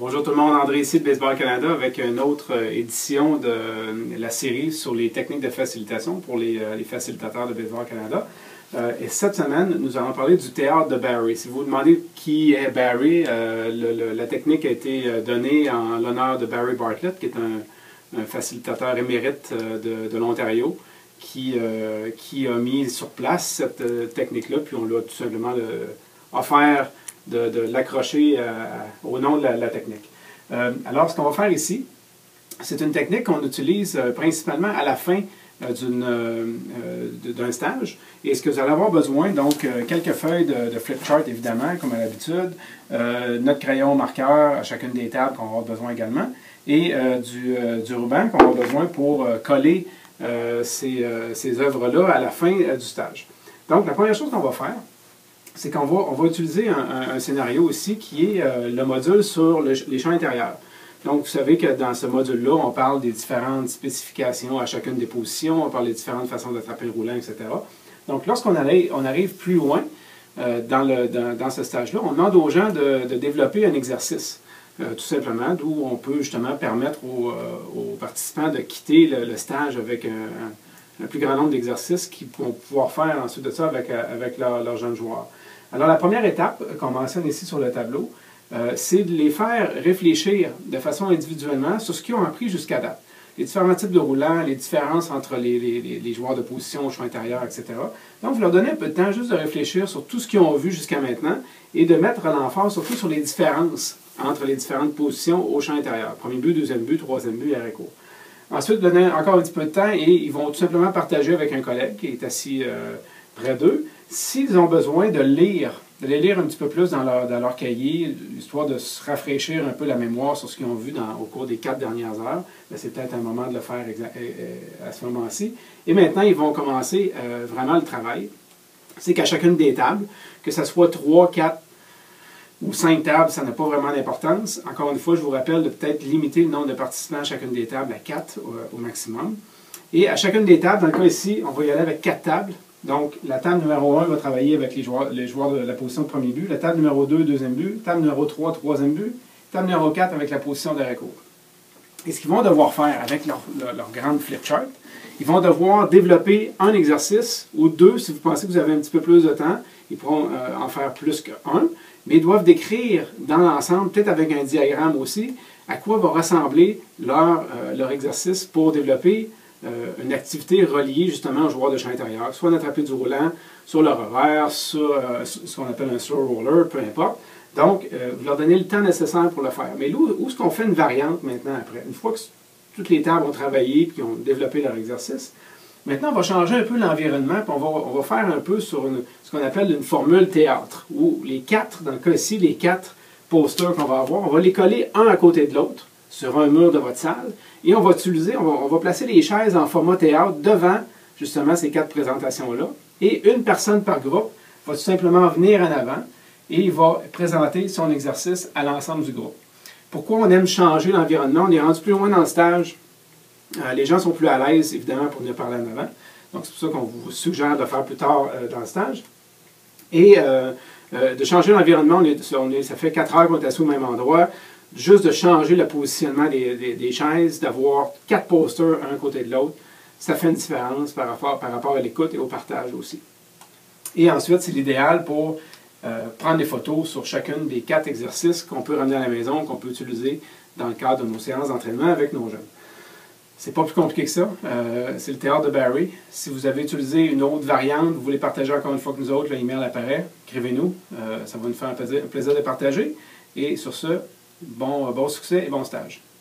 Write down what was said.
Bonjour tout le monde, André ici de Baseball Canada avec une autre édition de la série sur les techniques de facilitation pour les facilitateurs de Baseball Canada. Et cette semaine, nous allons parler du théâtre de Barry. Si vous vous demandez qui est Barry, la technique a été donnée en l'honneur de Barry Bartlett, qui est un facilitateur émérite de l'Ontario, qui a mis sur place cette technique-là, puis on l'a tout simplement offert de l'accrocher au nom de la technique. Alors, ce qu'on va faire ici, c'est une technique qu'on utilise principalement à la fin d'un stage. Et ce que vous allez avoir besoin, donc, quelques feuilles de flip chart, évidemment, comme à l'habitude, notre crayon marqueur à chacune des tables qu'on va avoir besoin également, et du ruban qu'on va avoir besoin pour coller ces œuvres-là à la fin du stage. Donc, la première chose qu'on va faire, c'est qu'on va utiliser un scénario ici qui est le module sur les champs intérieurs. Donc, vous savez que dans ce module-là, on parle des différentes spécifications à chacune des positions, on parle des différentes façons d'attraper le roulant, etc. Donc, lorsqu'on arrive plus loin dans ce stage-là, on demande aux gens de développer un exercice, tout simplement, d'où on peut justement permettre aux participants de quitter le stage avec un plus grand nombre d'exercices qu'ils vont pouvoir faire ensuite de ça avec leurs jeunes joueurs. Alors, la première étape qu'on mentionne ici sur le tableau, c'est de les faire réfléchir de façon individuellement sur ce qu'ils ont appris jusqu'à date. Les différents types de roulants, les différences entre les joueurs de position au champ intérieur, etc. Donc, vous leur donnez un peu de temps juste de réfléchir sur tout ce qu'ils ont vu jusqu'à maintenant et de mettre l'emphase surtout sur les différences entre les différentes positions au champ intérieur. Premier but, deuxième but, troisième but et arrêt court. Ensuite, donner encore un petit peu de temps et ils vont tout simplement partager avec un collègue qui est assis près d'eux, s'ils ont besoin de les lire un petit peu plus dans leur cahier, histoire de se rafraîchir un peu la mémoire sur ce qu'ils ont vu au cours des 4 dernières heures, c'est peut-être un moment de le faire à ce moment-ci. Et maintenant, ils vont commencer vraiment le travail. C'est qu'à chacune des tables, que ce soit 3, 4 ou 5 tables, ça n'a pas vraiment d'importance. Encore une fois, je vous rappelle de peut-être limiter le nombre de participants à chacune des tables à 4 au maximum. Et à chacune des tables, dans le cas ici, on va y aller avec 4 tables. Donc, la table numéro 1 va travailler avec les joueurs de la position de premier but, la table numéro 2, deuxième but, table numéro 3, troisième but, table numéro 4 avec la position d'arrêt court. Et ce qu'ils vont devoir faire avec leur grande flip chart, ils vont devoir développer un exercice ou deux, si vous pensez que vous avez un petit peu plus de temps, ils pourront en faire plus qu'un, mais ils doivent décrire dans l'ensemble, peut-être avec un diagramme aussi, à quoi va ressembler leur exercice pour développer une activité reliée justement aux joueurs de champ intérieur, soit d'attraper du roulant, sur le revers, sur ce qu'on appelle un slow roller, peu importe. Donc, vous leur donnez le temps nécessaire pour le faire. Mais où est-ce qu'on fait une variante maintenant après? Une fois que toutes les tables ont travaillé et ont développé leur exercice, maintenant on va changer un peu l'environnement, puis on va faire un peu sur ce qu'on appelle une formule théâtre, où les 4, dans le cas ici, les 4 posters qu'on va avoir, on va les coller un à côté de l'autre, sur un mur de votre salle, et on va placer les chaises en format théâtre devant, justement, ces 4 présentations-là, et une personne par groupe va tout simplement venir en avant, et il va présenter son exercice à l'ensemble du groupe. Pourquoi on aime changer l'environnement? On est rendu plus loin dans le stage, les gens sont plus à l'aise, évidemment, pour venir parler en avant, donc c'est pour ça qu'on vous suggère de faire plus tard dans le stage, et de changer l'environnement, ça fait 4 heures qu'on est assis au même endroit, juste de changer le positionnement des chaises, d'avoir 4 posters un côté de l'autre, ça fait une différence par rapport à l'écoute et au partage aussi. Et ensuite, c'est l'idéal pour prendre des photos sur chacune des 4 exercices qu'on peut ramener à la maison, qu'on peut utiliser dans le cadre de nos séances d'entraînement avec nos jeunes. C'est pas plus compliqué que ça. C'est le théâtre de Barry. Si vous avez utilisé une autre variante, vous voulez partager encore une fois que nous autres, l'email apparaît, écrivez-nous. Ça va nous faire un plaisir de partager. Et sur ce, bon succès et bon stage.